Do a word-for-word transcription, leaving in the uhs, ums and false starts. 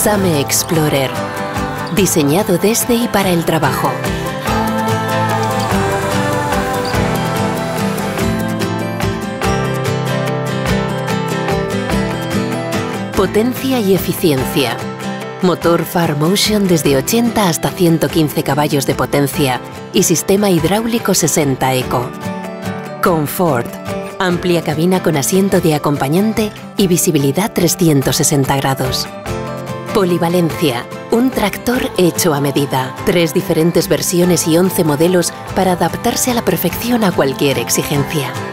Same Explorer. Diseñado desde y para el trabajo. Potencia y eficiencia. Motor Farmotion desde ochenta hasta ciento quince caballos de potencia y sistema hidráulico sesenta Eco. Confort. Amplia cabina con asiento de acompañante y visibilidad trescientos sesenta grados. Polivalencia. Un tractor hecho a medida. Tres diferentes versiones y once modelos para adaptarse a la perfección a cualquier exigencia.